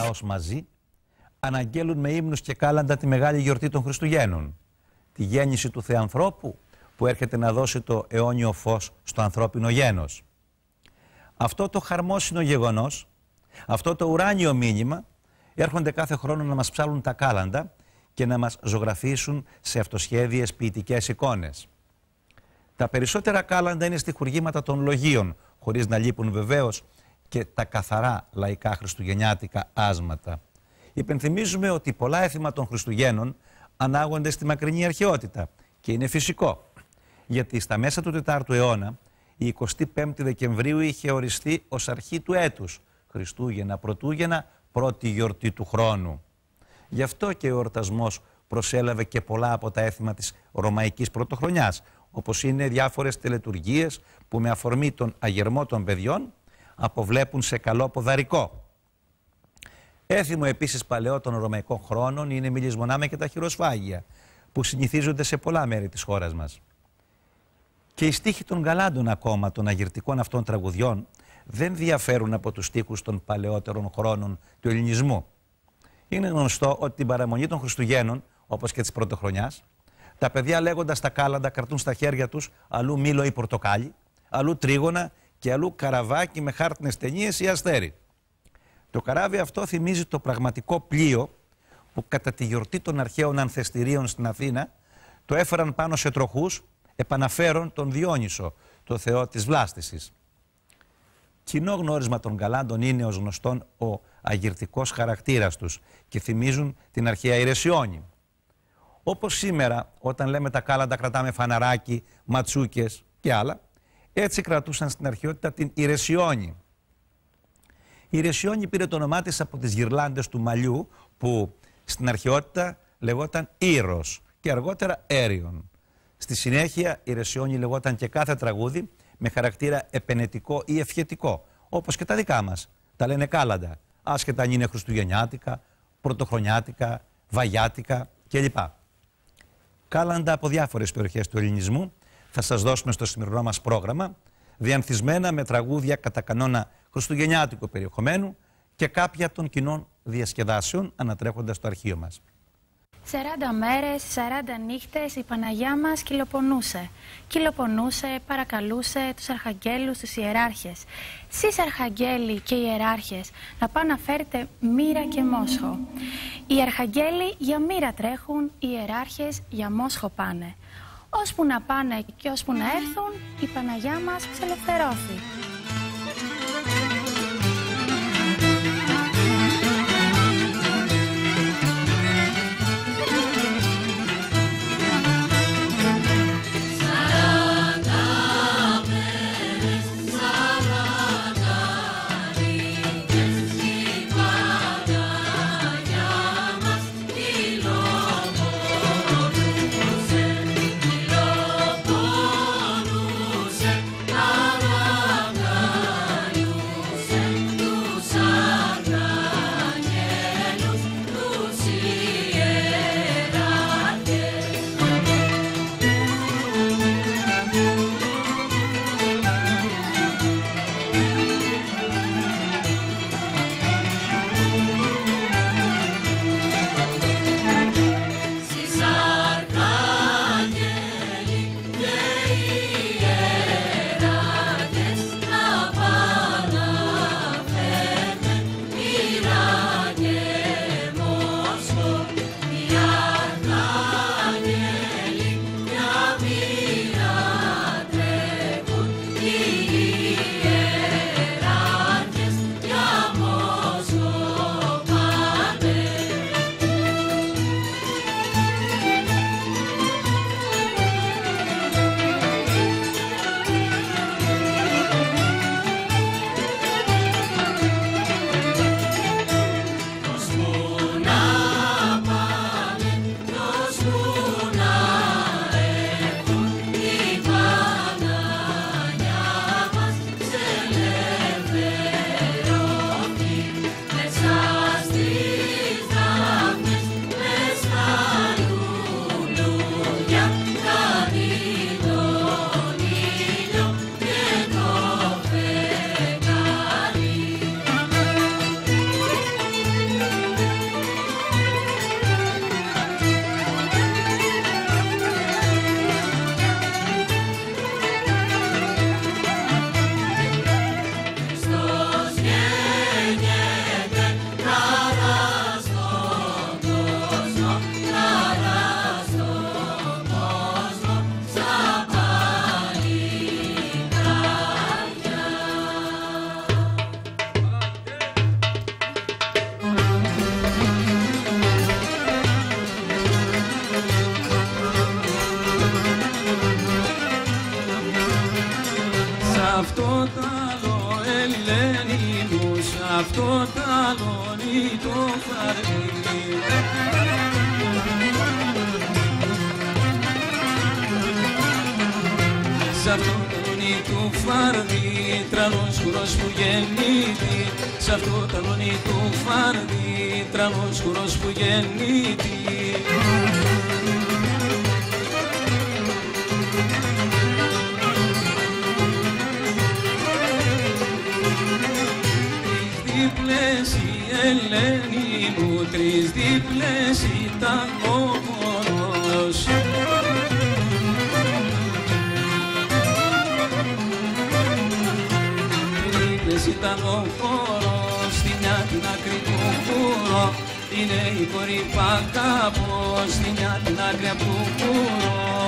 λαός μαζί αναγγέλουν με ύμνους και κάλαντα τη μεγάλη γιορτή των Χριστουγέννων, τη γέννηση του Θεανθρώπου που έρχεται να δώσει το αιώνιο φως στο ανθρώπινο γένος. Αυτό το χαρμόσυνο γεγονός, αυτό το ουράνιο μήνυμα έρχονται κάθε χρόνο να μας ψάλουν τα κάλαντα και να μας ζωγραφίσουν σε αυτοσχέδιες ποιητικές εικόνες. Τα περισσότερα κάλαντα είναι στιχουργήματα των λογίων, χωρίς να λείπουν βεβαίως και τα καθαρά λαϊκά χριστουγεννιάτικα άσματα. Υπενθυμίζουμε ότι πολλά έθιμα των Χριστουγέννων ανάγονται στη μακρινή αρχαιότητα και είναι φυσικό, γιατί στα μέσα του 4ου αιώνα η 25η Δεκεμβρίου είχε οριστεί ως αρχή του έτους, Χριστούγεννα, Πρωτούγεννα, πρώτη γιορτή του χρόνου. Γι' αυτό και ο εορτασμός προσέλαβε και πολλά από τα έθιμα της Ρωμαϊκής Πρωτοχρονιάς, όπως είναι διάφορες τελετουργίες που με αφορμή τον αγερμό των παιδιών αποβλέπουν σε καλό ποδαρικό. Έθιμο επίσης παλαιό των Ρωμαϊκών χρόνων είναι μη λησμονάμε και τα χειροσφάγια, που συνηθίζονται σε πολλά μέρη της χώρας μας. Και οι στίχοι των γαλάντων ακόμα των αγυρτικών αυτών τραγουδιών δεν διαφέρουν από τους στίχους των παλαιότερων χρόνων του ελληνισμού. Είναι γνωστό ότι την παραμονή των Χριστουγέννων, όπως και της Πρωτοχρονιάς, τα παιδιά λέγοντας τα κάλαντα κρατούν στα χέρια τους αλλού μήλο ή πορτοκάλι, αλλού τρίγωνα και αλλού καραβάκι με χάρτινες ταινίες ή αστέρι. Το καράβι αυτό θυμίζει το πραγματικό πλοίο που κατά τη γιορτή των αρχαίων ανθεστηρίων στην Αθήνα το έφεραν πάνω σε τροχούς επαναφέρον τον Διόνυσο, το θεό της βλάστησης. Κοινό γνώρισμα των γαλάντων είναι ως γνωστόν ο αγυρτικός χαρακτήρας τους και θυμίζουν την αρχαία Ιρεσιόνη. Όπως σήμερα, όταν λέμε τα κάλαντα κρατάμε φαναράκι, ματσούκες και άλλα, έτσι κρατούσαν στην αρχαιότητα την Ιρεσιόνη. Η Ιρεσιόνη πήρε το όνομά της από τις γυρλάντες του μαλλιού που στην αρχαιότητα λεγόταν Ήρος και αργότερα Έριον. Στη συνέχεια η Ιρεσιόνη λεγόταν και κάθε τραγούδι με χαρακτήρα επενετικό ή ευχετικό, όπως και τα δικά μας. Τα λένε κάλαντα, άσχετα αν είναι χριστουγεννιάτικα, πρωτοχρονιάτικα, βαγιάτικα κλπ. Κάλαντα από διάφορες περιοχές του ελληνισμού θα σας δώσουμε στο σημερινό μας πρόγραμμα, διανθισμένα με τραγούδια κατά κανόνα χριστουγεννιάτικου περιεχομένου και κάποια των κοινών διασκεδάσεων ανατρέχοντας το αρχείο μας. 40 μέρες, 40 νύχτες η Παναγιά μας κυλοπονούσε. Κυλοπονούσε, παρακαλούσε τους αρχαγγέλους, τους ιεράρχες. Σεις αρχαγγέλοι και ιεράρχες, να πάνε να φέρετε μοίρα και μόσχο. Οι αρχαγγέλοι για μοίρα τρέχουν, οι ιεράρχες για μόσχο πάνε. Ώσπου να πάνε και ώσπου να έρθουν, η Παναγιά μας ξελευθερώθη. Αβαγά αυτό τ' άλλο Ελένη μου, σ' αυτό τ' αλόνι το φαρδί. Σ' αυτό τ' αλόνι του φαρδί, τρανός χουρός που γεννήθη. Σ' αυτό τ' αλόνι του φαρδί, τρανός χουρός που γεννήθη. Ελένη μου, τρεις δίπλες ήταν ο χορός. Δίπλες ήταν ο χορός, στη μια την άκρη του χορό. Είναι η κορή Πακάπο, στη μια την άκρη του χορό.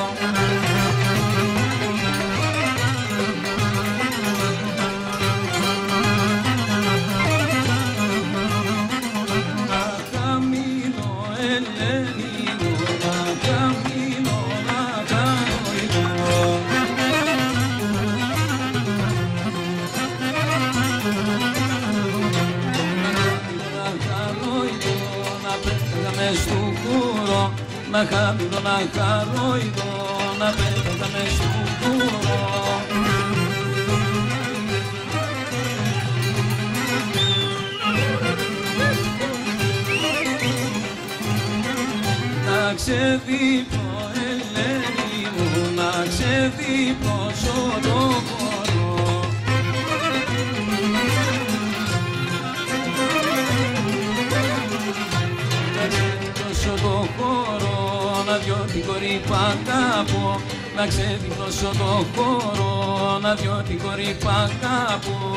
Να χαμηλώ, να χαρόιδω, να πέταγα μες του κουρό. Να ξεδίπω Ελένη μου, να ξεδίπωσω το χορό. Να ξεδίπωσω το χορό, να διώ την κορή Πακάπο, να ξεδίπωσω το χορό, να διώ την κορή Πακάπο.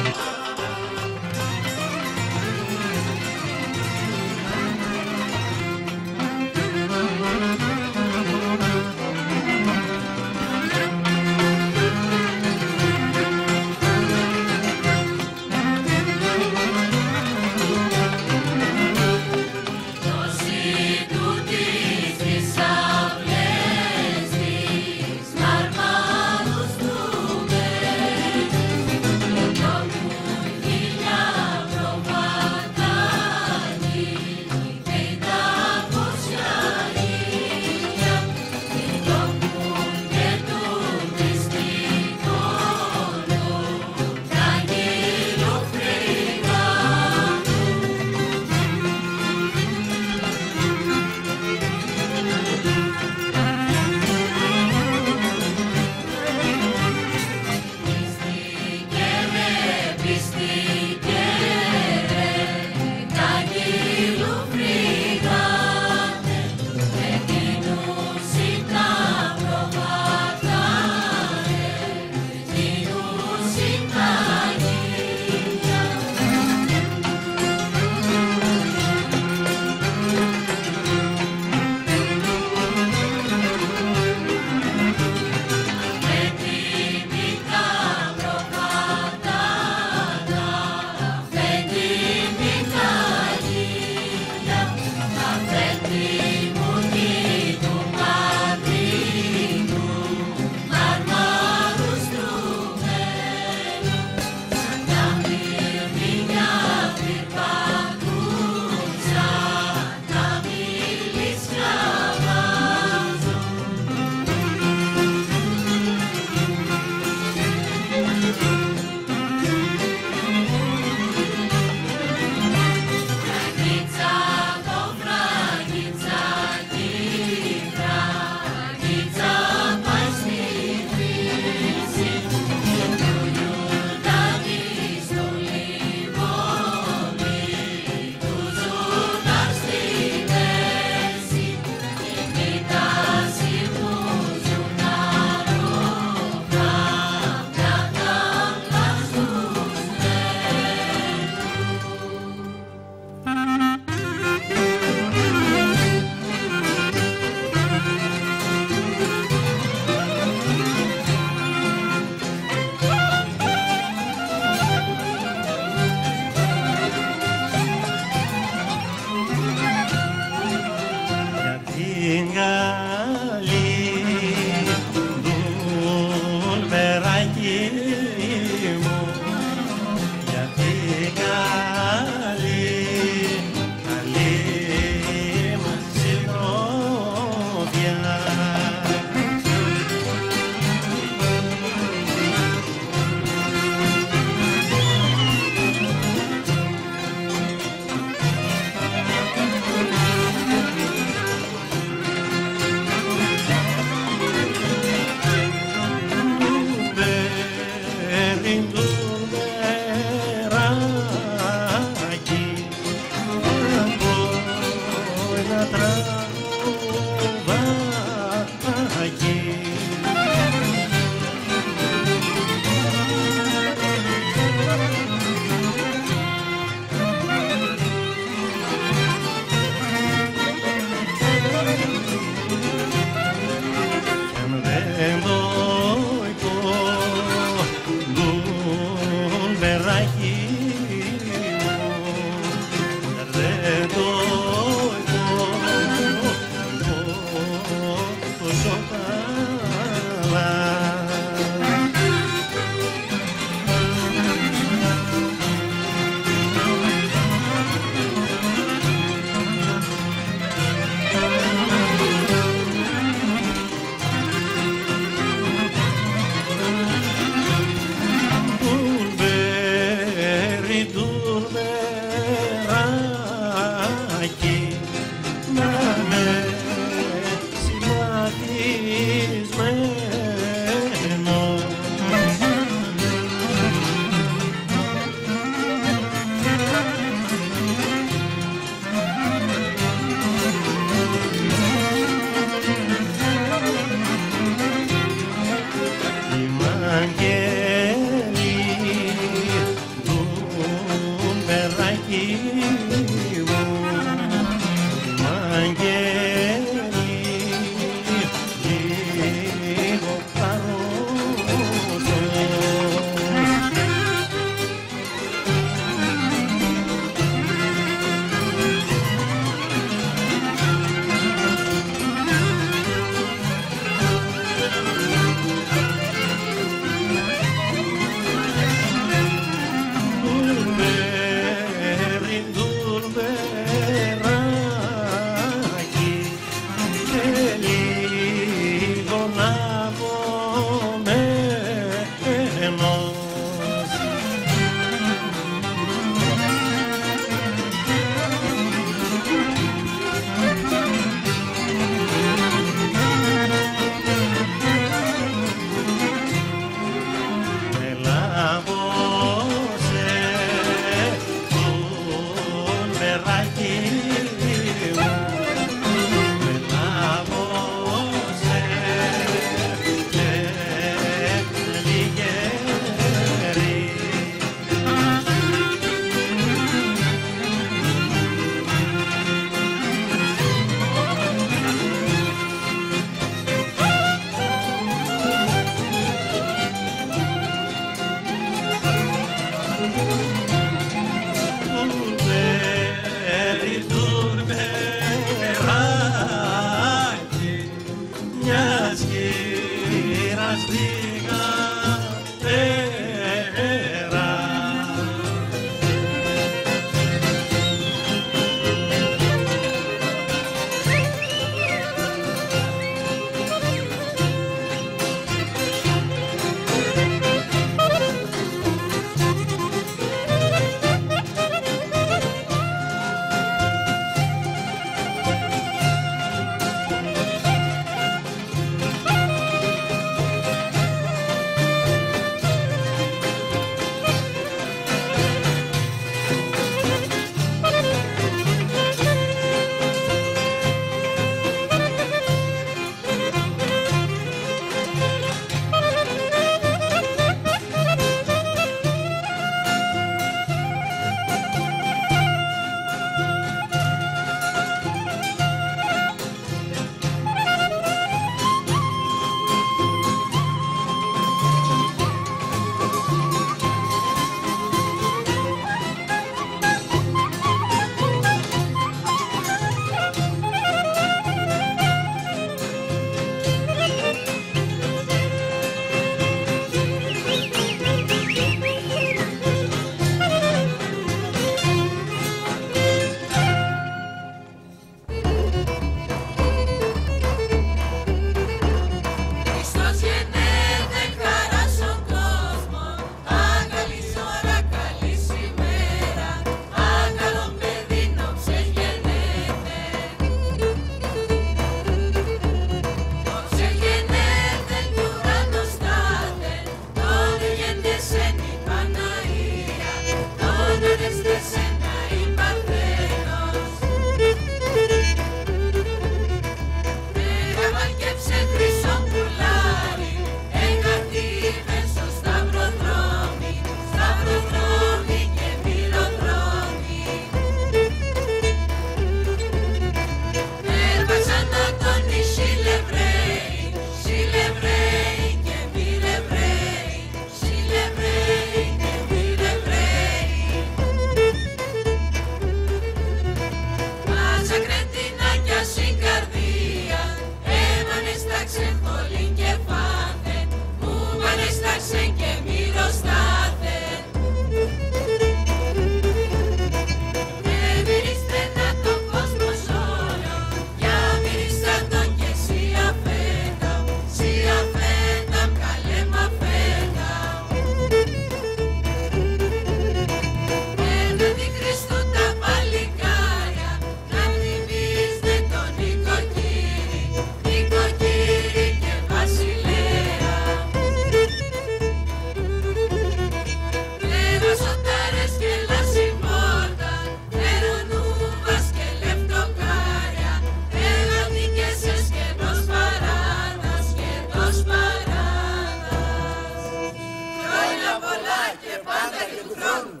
χρόνου.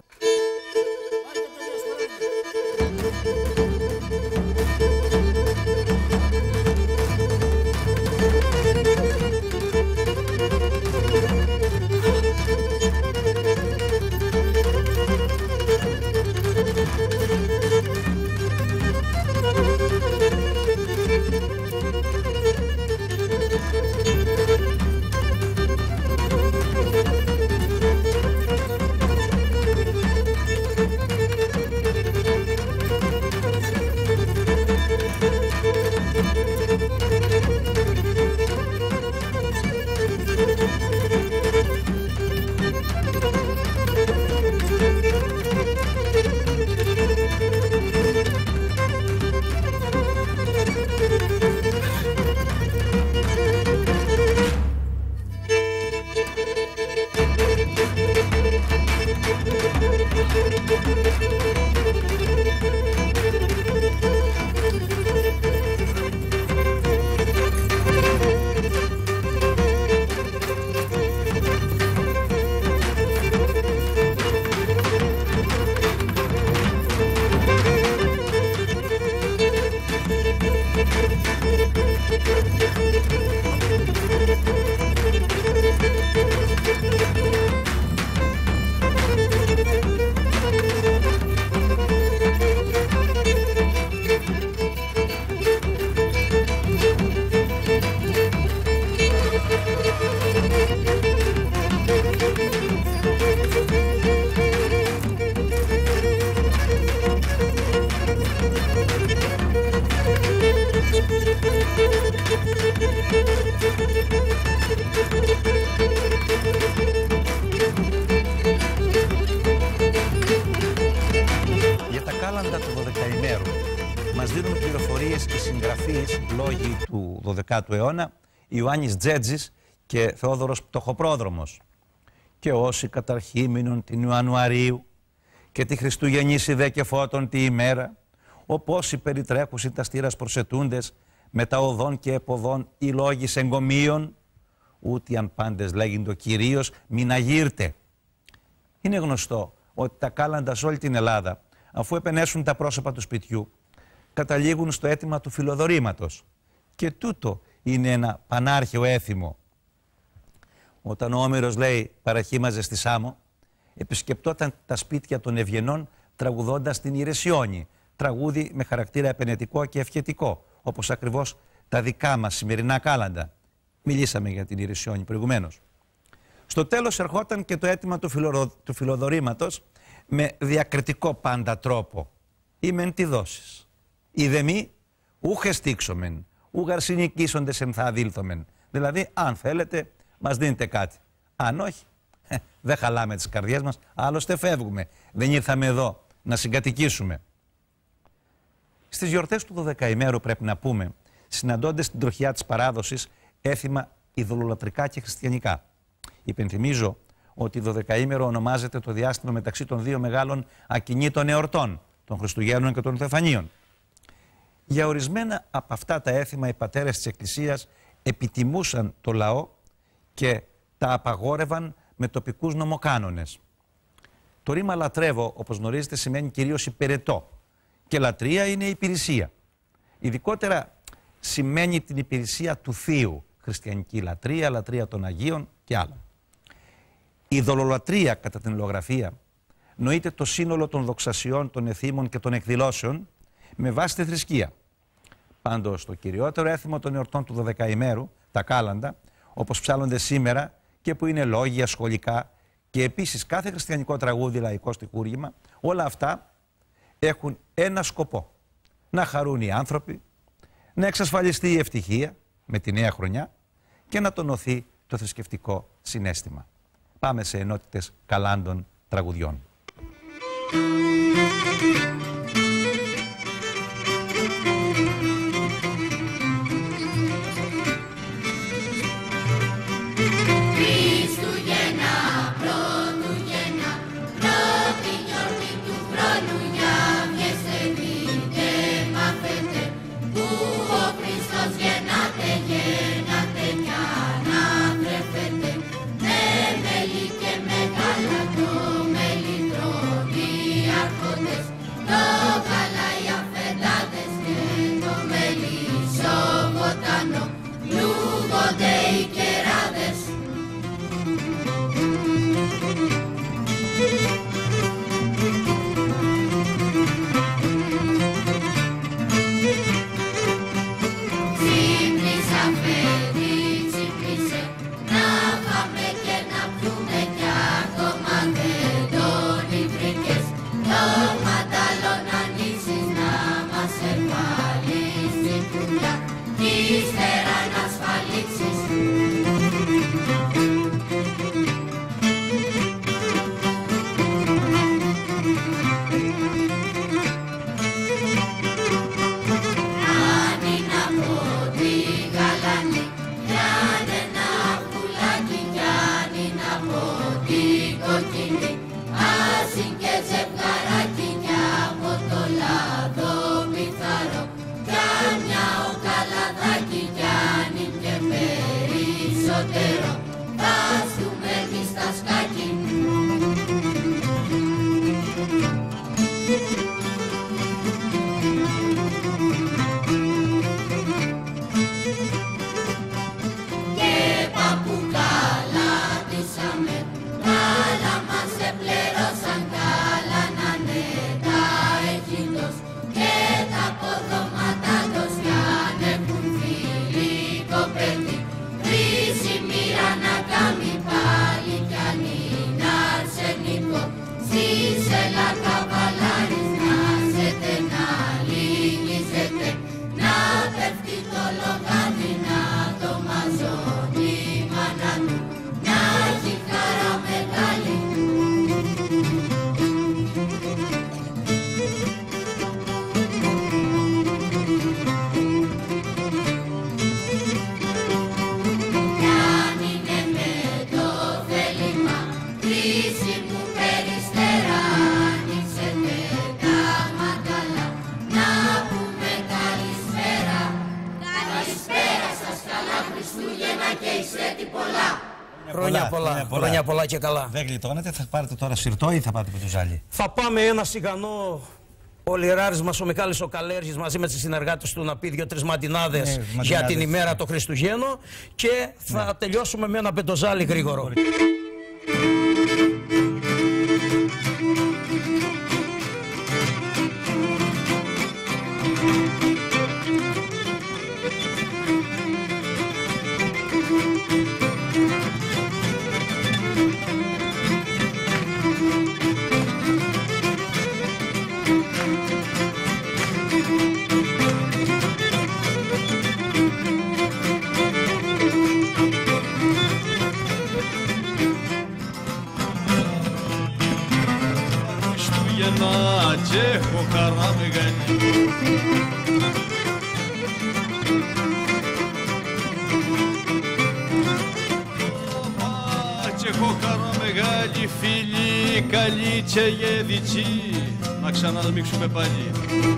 Για τα κάλαντα του 12ημέρου μας δίνουν πληροφορίες οι συγγραφείς λόγοι του 12ου αιώνα Ιωάννης Τζέτζης και Θεόδωρος Πτωχοπρόδρομος. Και όσοι καταρχήμινον την Ιανουαρίου και τη Χριστουγεννήση δε και φώτων τη ημέρα, όπως οι περιτρέχουσι τα στήρας προσετούντες με τα οδών και εποδών οι λόγοι εγκομείων, ούτε αν πάντες λέγειν κυρίως μην αγύρτε. Είναι γνωστό ότι τα κάλαντα σε όλη την Ελλάδα, αφού επενέσουν τα πρόσωπα του σπιτιού, καταλήγουν στο αίτημα του φιλοδορήματος. Και τούτο είναι ένα πανάρχαιο έθιμο. Όταν ο Όμηρος λέει παραχήμαζε στη Σάμο, επισκεπτόταν τα σπίτια των ευγενών τραγουδώντας την Ηρεσιόνη, τραγούδι με χαρακτήρα επενετικό και ευχετικό, όπως ακριβώς τα δικά μας σημερινά κάλαντα. Μιλήσαμε για την Ηρεσιόνη προηγουμένως. Στο τέλος ερχόταν και το αίτημα του φιλοδορήματος με διακριτικό πάντα τρόπο. Ήμεν τι δώσεις. Είδε μη, ούχε στήξομεν, ούγαρ συνοικήσοντες εν θα αδήλθομεν. Δηλαδή, αν θέλετε, μας δίνετε κάτι. Αν όχι, δεν χαλάμε τις καρδιές μας, άλλωστε φεύγουμε. Δεν ήρθαμε εδώ να συγκατοικήσουμε. Στις γιορτές του 12ημέρου πρέπει να πούμε, συναντώντας στην τροχιά της παράδοσης έθιμα ειδωλολατρικά και χριστιανικά. Υπενθυμίζω ότι 12ημερο ονομάζεται το διάστημα μεταξύ των δύο μεγάλων ακινήτων εορτών, των Χριστουγέννων και των Θεφανίων. Για ορισμένα από αυτά τα έθιμα οι πατέρες της Εκκλησίας επιτιμούσαν το λαό και τα απαγόρευαν με τοπικούς νομοκάνονες. Το ρήμα λατρεύω, όπως γνωρίζετε, σημαίνει κυρίως υπηρετώ και λατρεία είναι υπηρεσία. Ειδικότερα σημαίνει την υπηρεσία του Θείου, χριστιανική λατρεία, λατρεία των Αγίων και άλλα. Η ειδωλολατρεία, κατά την λογογραφία, νοείται το σύνολο των δοξασιών, των εθήμων και των εκδηλώσεων με βάση τη θρησκεία. Πάντως, το κυριότερο έθιμο των εορτών του 12ημέρου, τα κάλαντα, όπως ψάλλονται σήμερα και που είναι λόγια σχολικά και επίσης κάθε χριστιανικό τραγούδι, λαϊκό στιχούργημα, όλα αυτά έχουν ένα σκοπό. Να χαρούν οι άνθρωποι, να εξασφαλιστεί η ευτυχία με τη νέα χρονιά και να τονωθεί το θρησκευτικό συναίσθημα. Πάμε σε ενότητες καλάντων τραγουδιών. Γεννάτε, με μέλι και με γάλα το μέλι Χρόνια πολλά και καλά. Δεν γλιτώνετε, θα πάρετε τώρα σιρτό ή θα πάτε με το ζάλι? Θα πάμε ένα σιγανό. Ο Λιράρης μας, ο Μιχάλης ο Καλέργης, μαζί με τις συνεργάτες του να πει 2-3 ματινάδες για την ημέρα των Χριστουγέννων και θα τελειώσουμε με ένα πεντοζάλι γρήγορο. Και έχω χαρά μεγάλη. Και έχω χαρά μεγάλη, φίλοι καλή και γεδική, να ξαναδμίξουμε πάλι.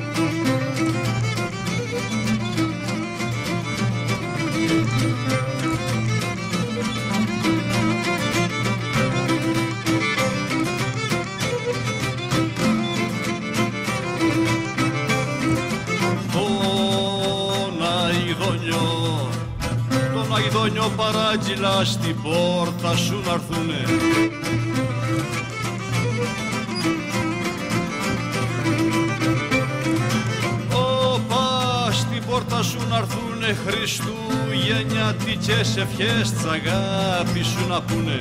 Τον Αηδόνιο παράγγειλα στην πόρτα σου να'ρθουνε. Όπα στην πόρτα σου να'ρθουνε χριστουγεννιάτικες ευχές της αγάπης σου να πούνε.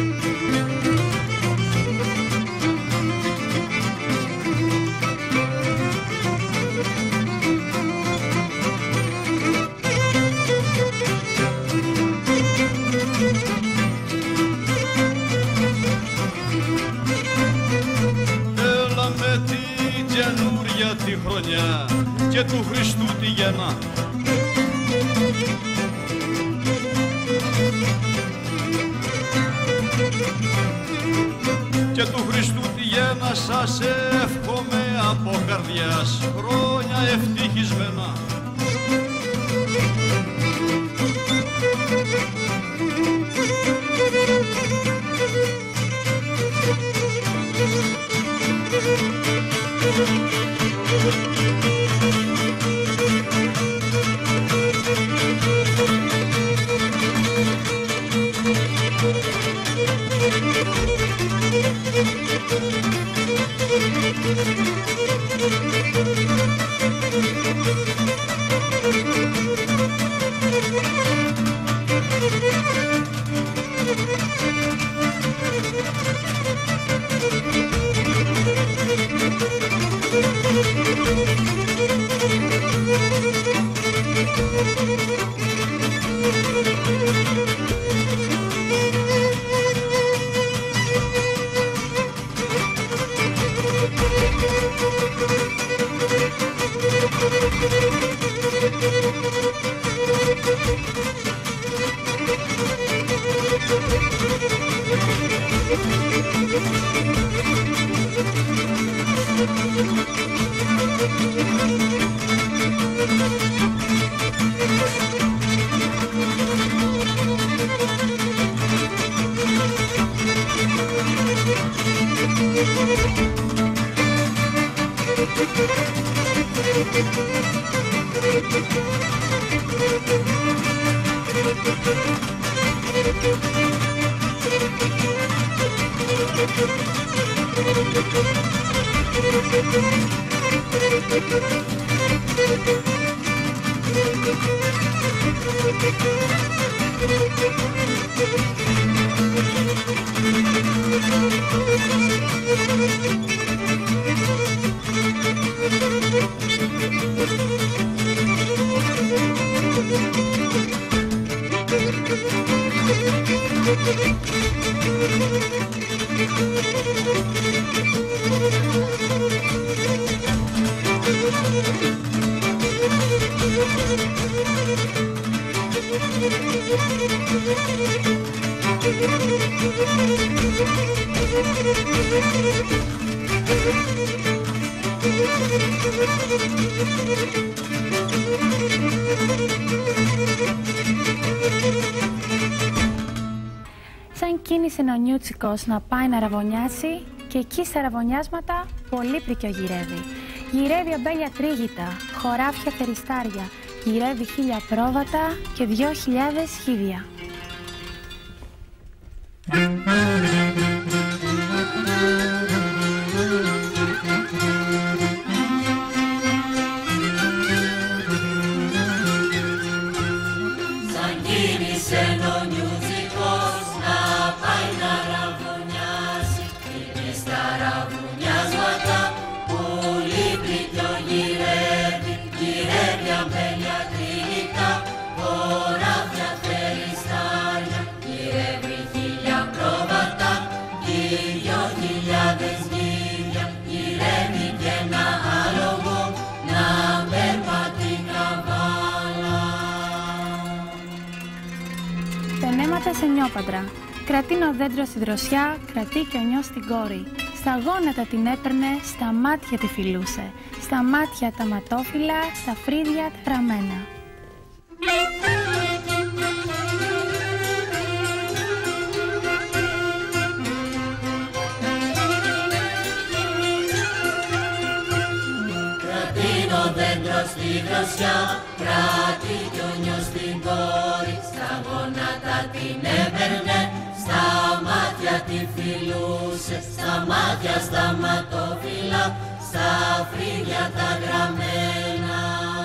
Καινούρια τη χρονιά και του Χριστού τη γεννά. Και του Χριστού τη γέννα σας εύχομαι από καρδιάς χρόνια ευτυχισμένα. Σαν ξεκίνησε ο Νιούτσικος να πάει να ραβωνιάσει και εκεί στα ραβωνιάσματα πολύπρικιο γυρεύει. Γυρεύει αμπέλια τρίγητα, χωράφια θεριστάρια, γυρεύει 1000 πρόβατα και 2000 χίδια. Σαν κίνησε ο Νιούτσικος να πάει να ραβωνιάσει, και στα ραβωνιάσματα πολύπληκιο γυρεύει, γυρεύει αμπέλια τρίγητα, χωράφια θεριστάρια, γυρεύει 1000 πρόβατα και 2000 γύρια, γυρεύει και ένα άλογο να περπατεί καβάλα. Πενέματα σε νιόπαντρα. Κρατεί ο δέντρο στη δροσιά, κρατεί και ο νιός στην κόρη. Στα γόνατα την έπαιρνε, στα μάτια τη φιλούσε. Στα μάτια τα ματόφυλλα, στα φρύδια τα γραμμένα. Κρατήνω δέντρο στη δροσιά, κρατεί κι ο νιός στην κόρη. Στα γόνατα την έπαιρνε, στα μάτια τη φιλούσε. Στα μάτια στα ματόφυλλα, στα φρύδια τα γραμμένα.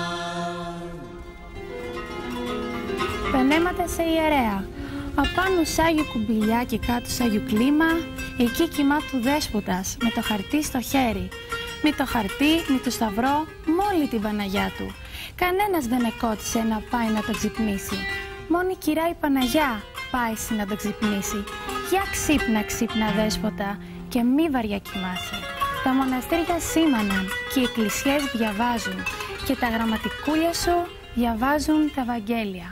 Πενέματα σε ιερέα. Απάνω σ' Άγιο κουμπιλιά και κάτω σ' Άγιο κλίμα, εκεί κοιμάτου δέσποτας με το χαρτί στο χέρι. Με το χαρτί, με το σταυρό, μ' όλη την Παναγιά του. Κανένας δεν εκώτησε να πάει να το ξυπνήσει. Μόνη η κυρά η Παναγιά πάει να το ξυπνήσει. Για ξύπνα, ξύπνα δέσποτα και μη βαριά κοιμάσαι. Τα μοναστήρια σήμαναν και οι εκκλησιές διαβάζουν και τα γραμματικούλια σου διαβάζουν τα Ευαγγέλια.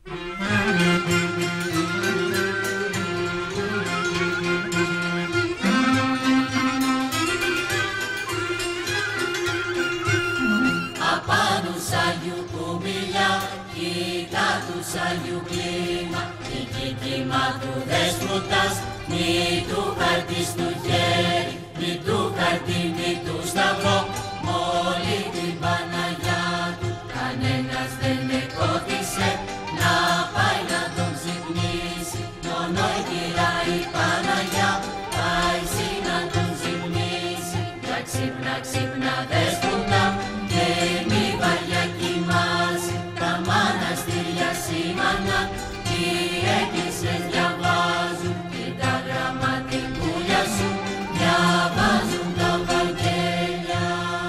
Απάνω σ' Άγιου κουμπιλιά, κοίτα του σ' Άγιου κλίμα, εκεί κοιμάτου δέσποτας, μη του χαρτί στο χέρι, μη του χαρτί, μη του σταυρό, μ' όλη την Παναγιά του. Κανένας δεν εκώτησε να πάει να τον ξυπνήσει, μόνο η κυρά η Παναγιά πάει να τον ξυπνήσει. Για ξύπνα, ξύπνα δέσποτα και μη βαριά κοιμάσαι, τα μοναστήρια σήμαναν, οι εκκλησίες διαβάζουν και τα γραμματικούλια σου διαβάζουν τα Ευαγγέλια.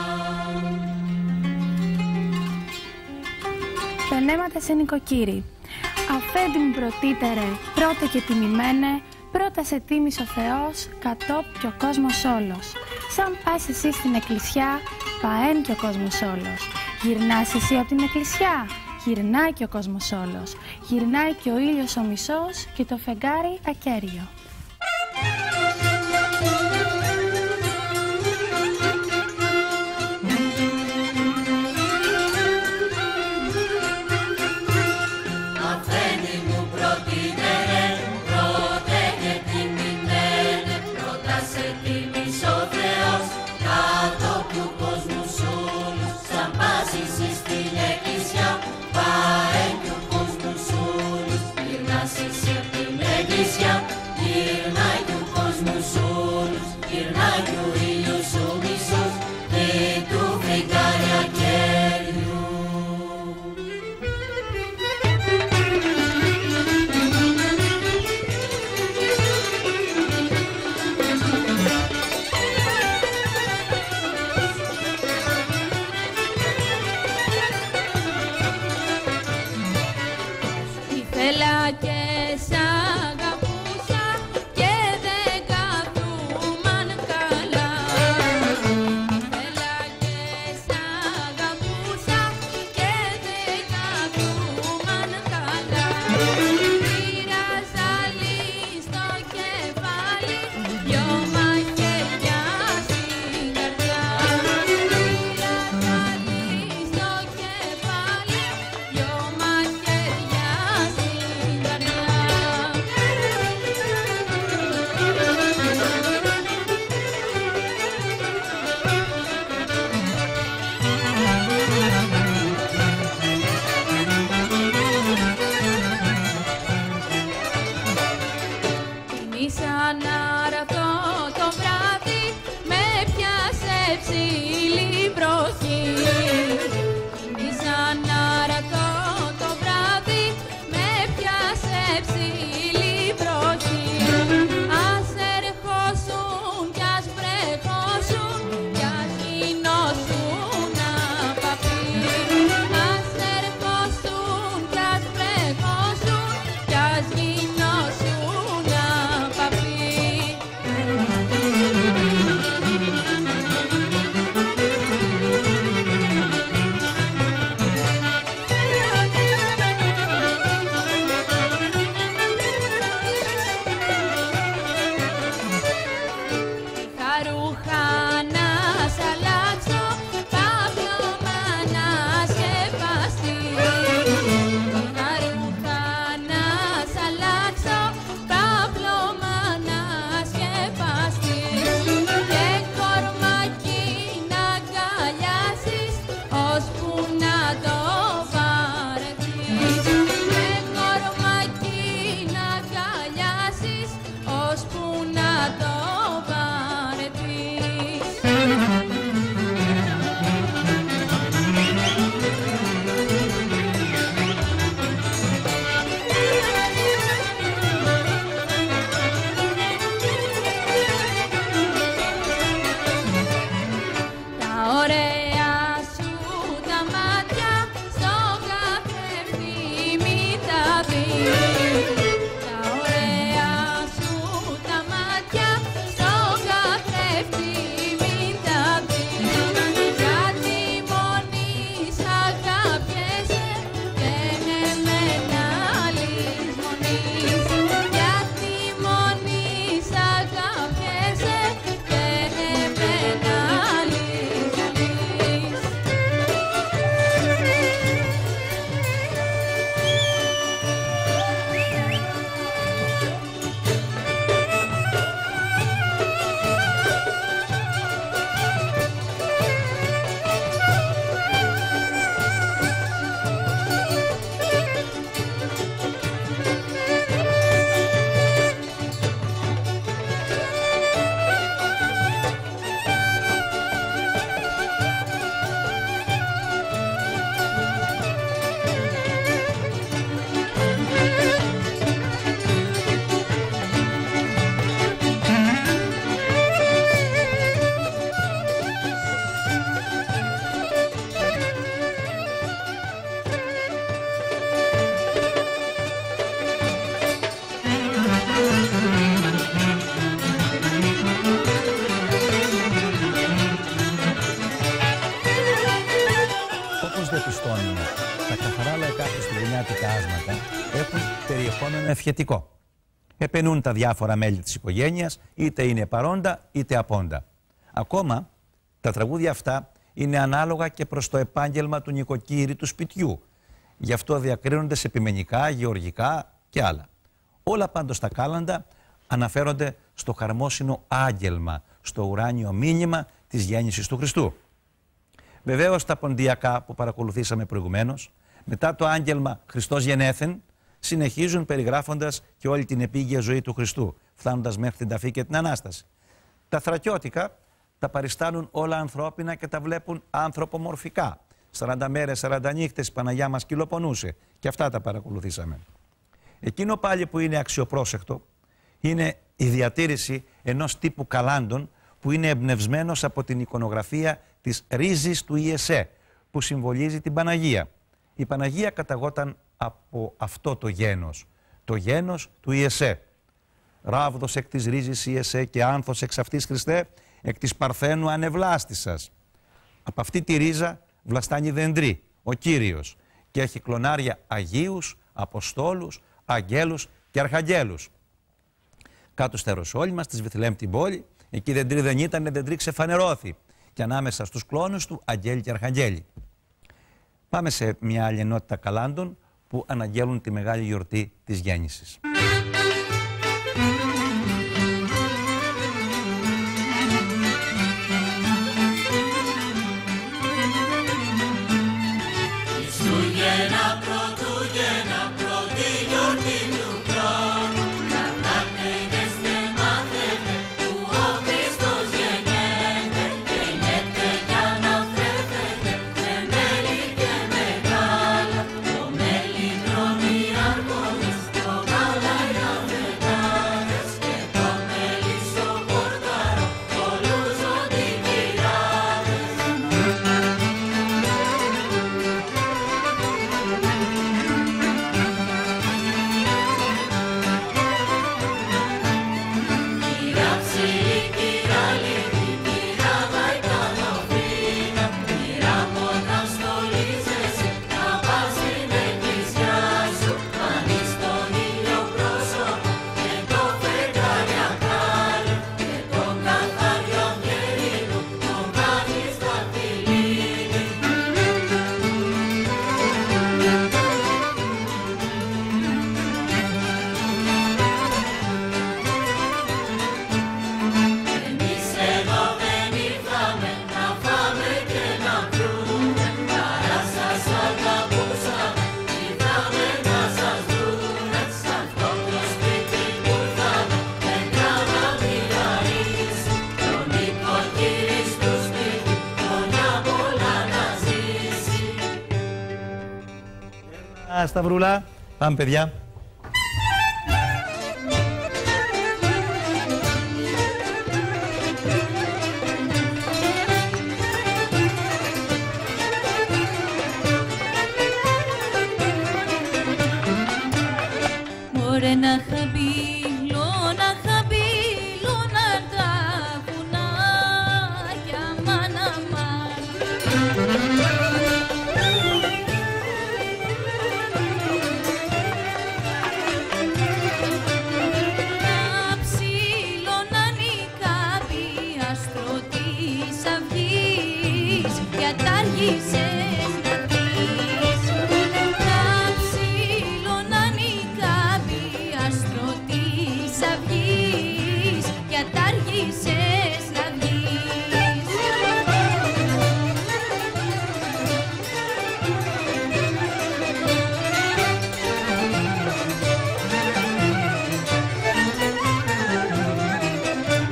Πενέματα σε νοικοκύρη. Αφέντη μου πρωτήτερε, πρώτε και τιμημένε, πρώτα σε τίμησε ο Θεός, κατόπ και ο κόσμος όλος. Σαν πας εσύ στην εκκλησιά, παέν και ο κόσμος όλος. Γυρνάς εσύ από την εκκλησιά, γυρνάει και ο κόσμος όλος. Γυρνάει και ο ήλιος ο μισός και το φεγγάρι ακέριο. Αφέντη μου πρωτήτερε, πρώτε και τιμημένε, πρώτα σε τίμησε ο Θεός, κάτω του κόσμου όλους. Σαν πας εσύ στην εκκλησιά, πάει και ο κόσμος όλους. Γυρνάς εσύ απ' την εκκλησιά, επώνυμο. Τα καθαρά λαϊκά χριστουγεννιάτικα άσματα έχουν περιεχόμενο ευχετικό. Επενούν τα διάφορα μέλη της οικογένειας, είτε είναι παρόντα είτε απόντα. Ακόμα, τα τραγούδια αυτά είναι ανάλογα και προς το επάγγελμα του νοικοκύρη του σπιτιού. Γι' αυτό διακρίνονται σε επιμενικά, γεωργικά και άλλα. Όλα πάντως τα κάλαντα αναφέρονται στο χαρμόσυνο άγγελμα, στο ουράνιο μήνυμα της γέννησης του Χριστού. Βεβαίως τα ποντιακά που παρακολουθήσαμε προηγουμένως, μετά το άγγελμα Χριστός γενέθεν, συνεχίζουν περιγράφοντας και όλη την επίγεια ζωή του Χριστού, φτάνοντας μέχρι την ταφή και την Ανάσταση. Τα θρακιώτικα τα παριστάνουν όλα ανθρώπινα και τα βλέπουν ανθρωπομορφικά. 40 μέρες, 40 νύχτες η Παναγιά μας κυλοπονούσε και αυτά τα παρακολουθήσαμε. Εκείνο πάλι που είναι αξιοπρόσεκτο είναι η διατήρηση ενός τύπου καλάντων που είναι εμπνευσμένος από την εικονογραφία της ρίζης του Ιεσέ που συμβολίζει την Παναγία. Η Παναγία καταγόταν από αυτό το γένος, το γένος του Ιεσέ. Ράβδος εκ της ρίζης Ιεσέ και άνθος εξ αυτής Χριστέ, εκ της Παρθένου ανεβλάστησας. Από αυτή τη ρίζα βλαστάνει δεντρή, ο Κύριος, και έχει κλονάρια Αγίους, Αποστόλους, Αγγέλους και Αρχαγγέλους. Κάτω στα Ιεροσόλυμα, στη Βηθλεέμ την πόλη, εκεί δεντρή δεν ήταν, δεντρή ξεφανερώθη. Και ανάμεσα στους κλόνους του, Αγγέλοι και Αρχαγγέλοι. Πάμε σε μια άλλη ενότητα καλάντων που αναγγέλουν τη μεγάλη γιορτή της γέννησης. Σταυρούλα, πάμε παιδιά. Μωρέ να χαμπίλω, να χαμπίλω, να τα βουνάκια μάνα μας. Κατάργησες να δεις, τα ψιλωνάνει κάποι άστρο της αυγής, κατάργησες να δεις.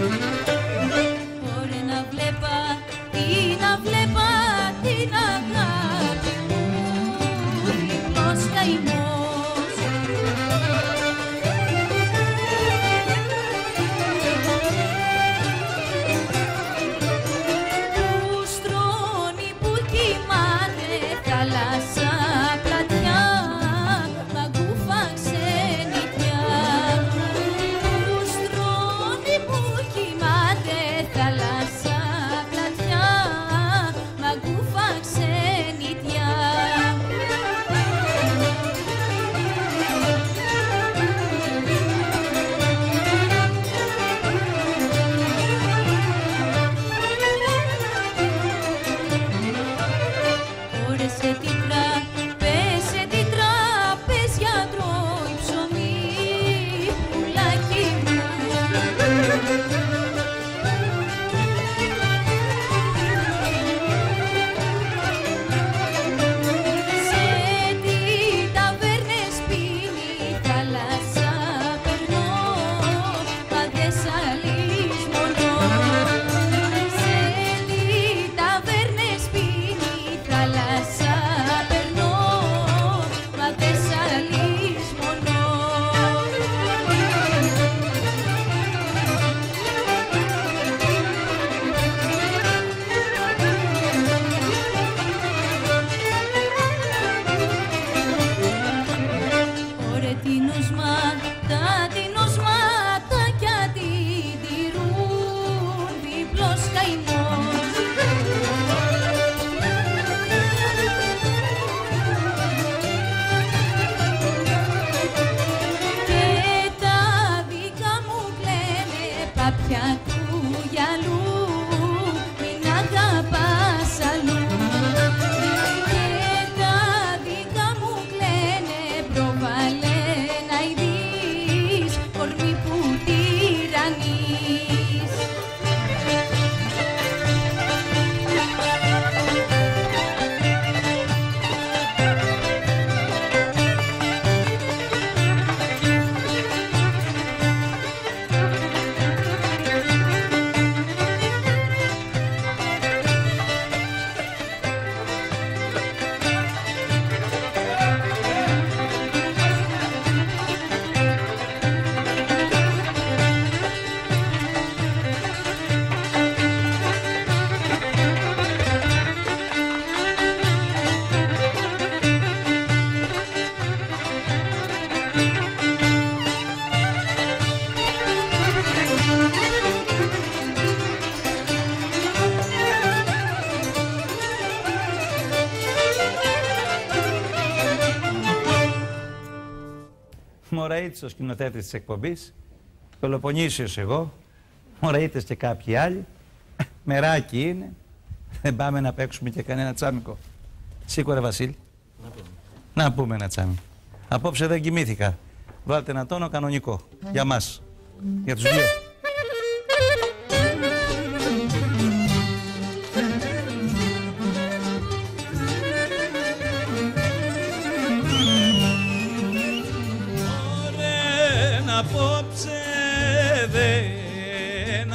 Ωραία να βλέπα, τι να βλέπα, τι να κάνω. Μωραΐτης ο σκηνοθέτης της εκπομπής, Πελοποννήσιος εγώ, Μωραΐτες και κάποιοι άλλοι. Μεράκι είναι. Δεν πάμε να παίξουμε και κανένα τσάμικο. Σήκω Βασίλη. Να πούμε ένα τσάμικο. Απόψε δεν κοιμήθηκα. Βάλτε ένα τόνο κανονικό. Για μας. Για τους δύο. Απόψε δεν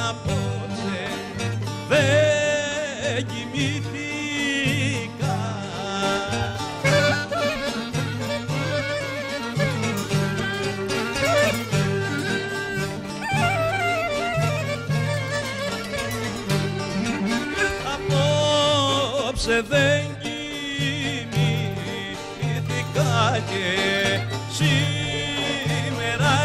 κοιμήθηκα. Απόψε δεν κοιμήθηκα και σήμερα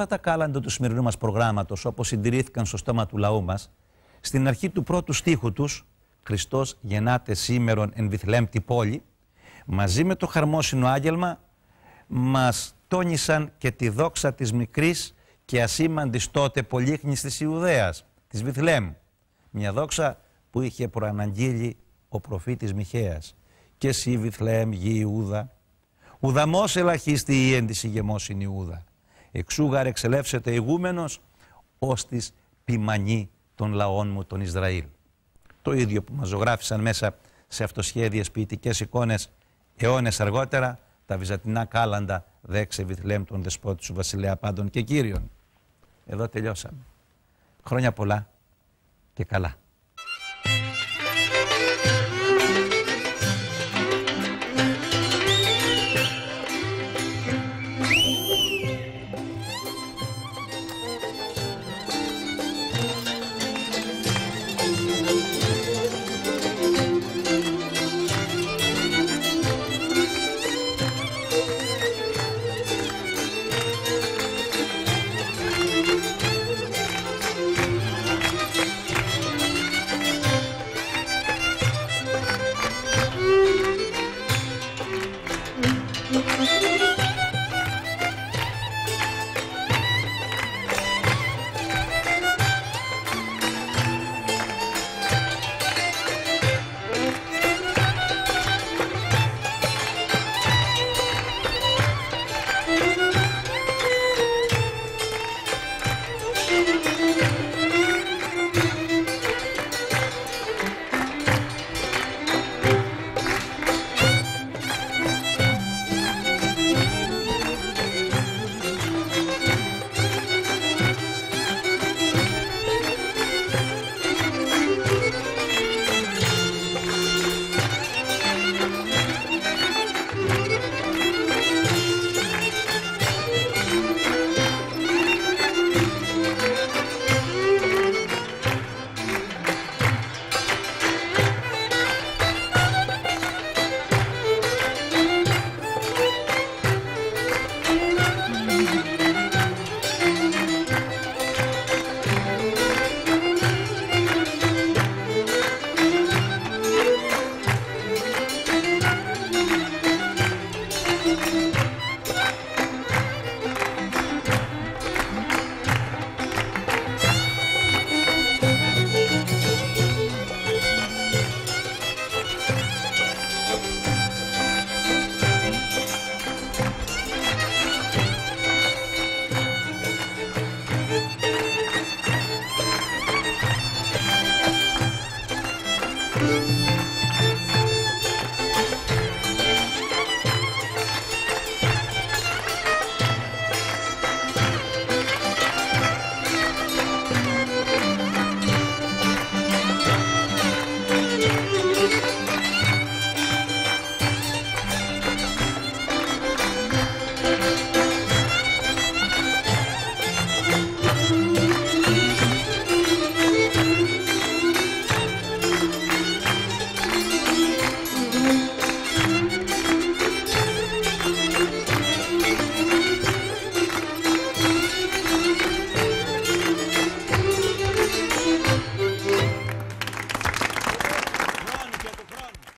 τα κάλαντα του σημερινού μας προγράμματος, όπως συντηρήθηκαν στο στόμα του λαού μας, στην αρχή του πρώτου στίχου τους, «Χριστός γεννάται σήμερον εν Βιθλεέμ τη πόλη», μαζί με το χαρμόσυνο άγγελμα, μας τόνισαν και τη δόξα της μικρής και ασήμαντης τότε πολύχνης της Ιουδαίας, της Βιθλεέμ. Μια δόξα που είχε προαναγγείλει ο προφήτης Μιχαίας. «Και εσύ Βιθλεέμ γη Ιούδα, ουδαμός ελαχίστη η εν της ηγεμός είναι Ιούδα. Εξούγαρ εξελεύσεται ηγούμενος, ως της ποιμανή των λαών μου τον Ισραήλ». Το ίδιο που μας ζωγράφησαν μέσα σε αυτοσχέδιες ποιητικές εικόνες αιώνες αργότερα, τα βυζαντινά κάλαντα «Δέξε Βιθλεέμ τον δεσπότη σου βασιλέα πάντων και κύριων». Εδώ τελειώσαμε. Χρόνια πολλά και καλά.